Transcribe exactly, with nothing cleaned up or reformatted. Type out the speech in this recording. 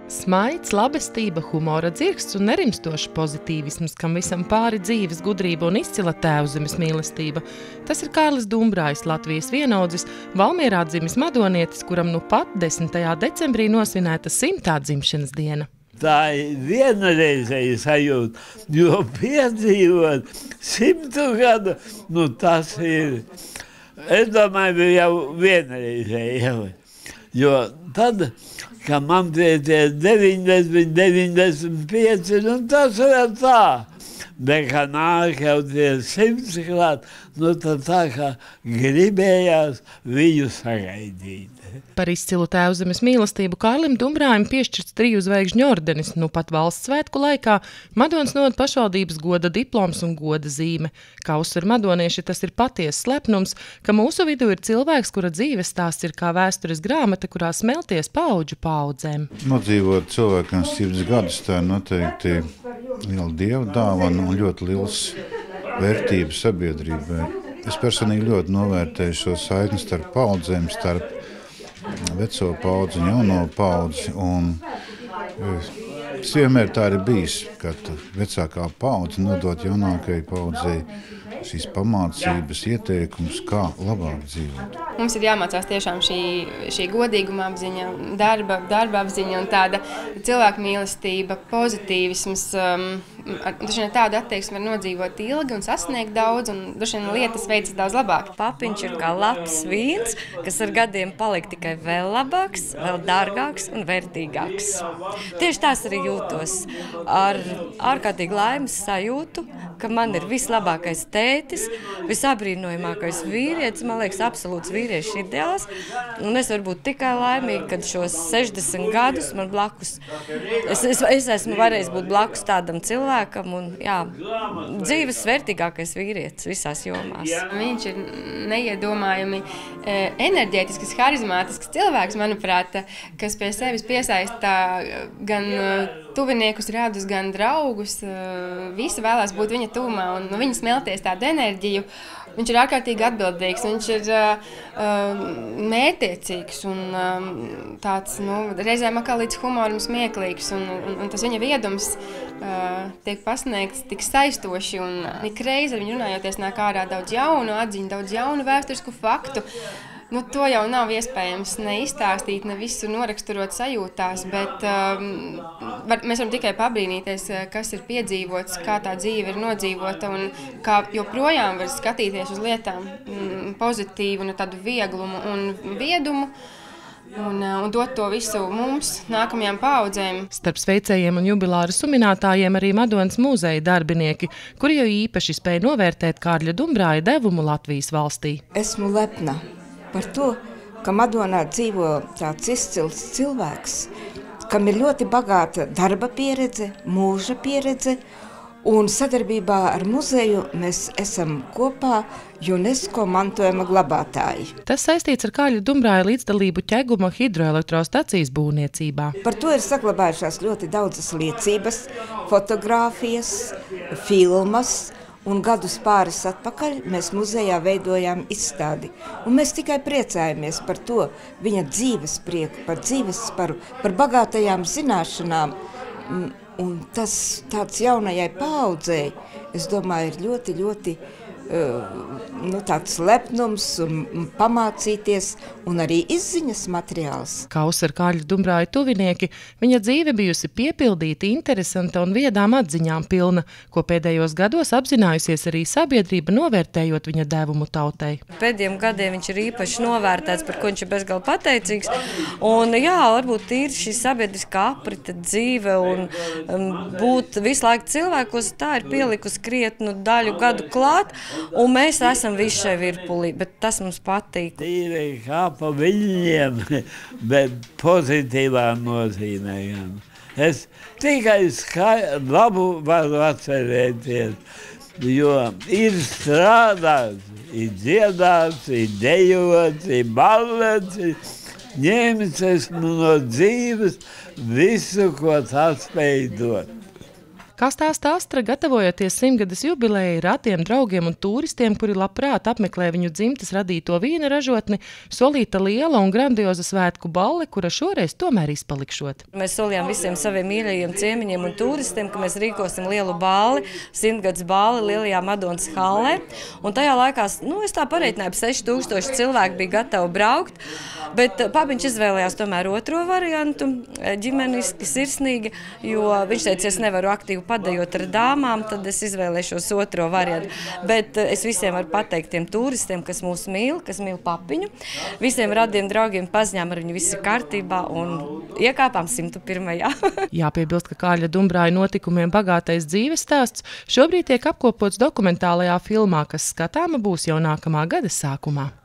Smaids, labestība, humora dzirksts un nerimstošs pozitīvisms, kam visam pāri dzīves gudrība un izcila tēvzemes mīlestība. Tas ir Kārlis Dumbrājs, Latvijas vienaudzis, Valmierā dzimis madonietis, kuram nu pat desmitajā decembrī nosvinēta simtā dzimšanas diena. Tā ir vienreizēja sajūta, jo piedzīvot simtu gadu, nu tas ir, es domāju, jau vienreizēja. Jo tad, ka man tie deviņdesmit, deviņdesmit pieci, nu tas vēl tā. Bet, kā nāk jau tie simts klāt, nu tad tā kā gribējās viņu sagaidīt. Par izcilu tēvzemes mīlestību Kārlim Dumbrājam piešķirts triju zvaigžņu ordenis, nu pat valsts svētku laikā Madonas novada pašvaldības goda diploms un goda zīme. Kā uzsver madonieši, tas ir patiesas lepnums, ka mūsu vidū ir cilvēks, kura dzīves stāsts ir kā vēstures grāmata, kurā smelties paudžu paudzēm. Nodzīvot cilvēkam simts gadus, tā ir noteikti liela dieva dāvana un ļoti liels vērtības sabiedrībai. Es personīgi ļoti novērtēju šo saikni starp paudzēm, starp veco paudzi un jauno paudzi. Un es vienmēr tā ir bijis, kad vecākā paudze nodot jaunākajai paudzei šīs pamācības, ieteikums, kā labāk dzīvot. Mums ir jāmācās tiešām šī, šī godīguma apziņa, darba, darba apziņa un tāda cilvēku mīlestība, pozitīvisms. Um, ar tādu attieksmi var nodzīvot ilgi un sasniegt daudz, un droši vien lietas veicas daudz labāk. Papiņš ir kā labs vīns, kas ar gadiem paliek tikai vēl labāks, vēl dārgāks un vērtīgāks. Tieši tās arī jūtos ar ārkārtīgi laimes sajūtu, ka man ir vislabākais tētis, visabrīnojamākais vīrietis, man liekas, absolūts vīriešu ideāls. Un es varu būt tikai laimīga, kad šos sešdesmit gadus man blakus, es, es, es esmu varējis būt blakus tādam cilvēkam un, jā, dzīves vērtīgākais vīrietis visās jomās. Viņš ir neiedomājami enerģētisks, harizmātisks cilvēks, manuprāt, kas pie sevis piesaista gan tuviniekus, radus, gan draugus. Visi vēlās būt viņa tuvumā un no viņa smelties tādu enerģiju. Viņš ir ārkārtīgi atbildīgs, viņš ir uh, mērķtiecīgs un um, tāds, nu, reizēm atkal līdz humoram smieklīgs. Un, un, un tas viņa viedums uh, tiek pasniegts tik saistoši un ik reizi ar viņu runājoties nāk ārā daudz jaunu atziņu, daudz jaunu vēsturisku faktu. Nu, to jau nav iespējams ne izstāstīt, ne visu noraksturot sajūtās, bet um, var, mēs varam tikai pabrīnīties, kas ir piedzīvots, kā tā dzīve ir nodzīvota un kā joprojām var skatīties uz lietām mm, pozitīvu, nu, tādu vieglumu un viedumu. Un, un dot to visu mums, nākamajām paaudzēm. Starp sveicējiem un jubilāru suminātājiem arī Madonas muzeja darbinieki, kuri jau īpaši spēja novērtēt Kārļa Dumbrāja devumu Latvijas valstī. Esmu lepna par to, ka Madonā dzīvo tāds izcils cilvēks, kam ir ļoti bagāta darba pieredze, mūža pieredze, un sadarbībā ar muzeju mēs esam kopā UNESCO mantojuma glabātāji. Tas saistīts ar Kārļa Dumbrāja līdzdalību Ķeguma hidroelektrostacijas būvniecībā. Par to ir saglabājušās ļoti daudzas liecības, fotogrāfijas, filmas, un gadus pāris atpakaļ mēs muzejā veidojām izstādi. Un mēs tikai priecājamies par to viņa dzīves prieku, par dzīvesparu, par bagātajām zināšanām. Un tas tāds jaunajai paaudzei, es domāju, ir ļoti, ļoti nu, tāds lepnums un pamācīties un arī izziņas materiāls. Kā uzsver Kārļa Dumbrāja tuvinieki, viņa dzīve bijusi piepildīta, interesanta un viedām atziņām pilna, ko pēdējos gados apzinājusies arī sabiedrība, novērtējot viņa devumu tautai. Pēdējiem gadiem viņš ir īpaši novērtēts, par ko viņš ir bezgalīgi pateicīgs. Un jā, varbūt ir šī sabiedriskā aprita dzīve un um, būt visu laiku cilvēkos, tā ir pielikusi krietnu daļu gadu klāt. Un mēs esam visi šai virpulī, bet tas mums patīk. Tīri kā pa viņiem, bet pozitīvā nozīmē. Es tikai skai, labu varu atcerēties, jo ir strādāts, ir dziedāts, ir dejots, ir ballets, ņēmis esmu no dzīves visu, ko tas spēj dot. Kā stāsta Astra, gatavojoties simtgades jubilejai, ratiem draugiem un turistiem, kuri labprāt apmeklē viņu dzimtes radīto vīna ražotni, solīta liela un grandioza svētku balle, kura šoreiz tomēr izpalikšot. Mēs solījām visiem saviem mīļajiem ciemiņiem un turistiem, ka mēs rīkosim lielu balli, simtgadus balli lielajā Madonas hallē. Un tajā laikā, nu, es tā pareiķināju, ap seši tūkstoši cilvēki bija gatavi braukt, bet papiņš izvēlējās tomēr otro variantu, ģimeniski, sirsnīgi, jo viņš teica, es nevaru aktīvi padejot ar dāmām, tad es izvēlēšos otro variantu. Bet es visiem varu pateikt tiem turistiem, kas mūs mīl, kas mīl papiņu, visiem radiem draugiem paziņām ar viņu visi kārtībā un iekāpām simtu pirmajā. Jāpiebilst, ka Kārļa Dumbrāja notikumiem bagātais dzīves stāsts šobrīd tiek apkopots dokumentālajā filmā, kas skatāma būs jau nākamā gada sākumā.